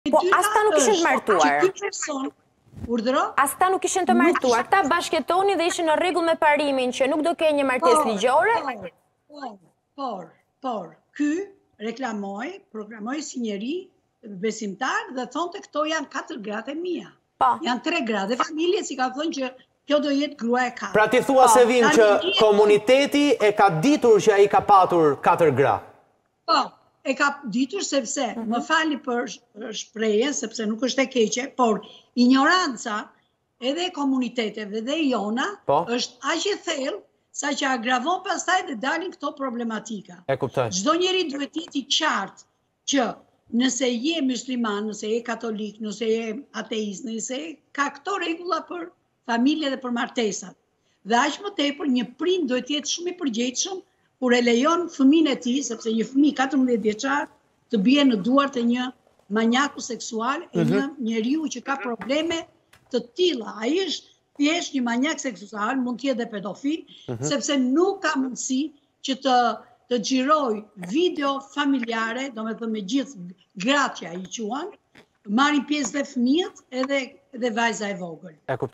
Po, asta nuk ishin të martuar. Asta nuk ishin të martuar. Këta bashkëtoni dhe ishin në rregull me parimin që nuk do kenë një martesë ligjore. Por, ky programoj si njeri besimtar dhe thonte këto janë 4 gratë e mia. Janë 3 gratë. Dhe familje si ka thënë që kjo do jetë gruaja e 4. Pra ti thua se vim që komuniteti e ka ditur që ai ka patur 4 gra. Po, e ka ditur sepse, më fali për shprehjen, sepse nuk është e keqe, por ignoranca edhe komuniteteve dhe jona është aq e thellë sa që agravon pastaj dhe dalin këto problematika. E kuptoj. Çdo njeri duhet të jetë i qartë që nëse je musliman, nëse je katolik, nëse je ateist, nëse ka këto rregulla për familje dhe për martesat. Dhe aq më tepër një prind duhet të jetë shumë i përgjegjshëm kur e lejon fëmijën e tij, sepse një fëmijë 14 vjeçar të bie në duart e një manjaku seksual e një njeriu që ka probleme të tilla. Ai është thjesht një manjak seksual, mund të jetë dhe pedofil, sepse nuk ka mundësi që të xhiroj video familjare, domethënë me gjithë gratë që ai quan, marrin pjesë dhe fëmijët edhe vajza e vogël.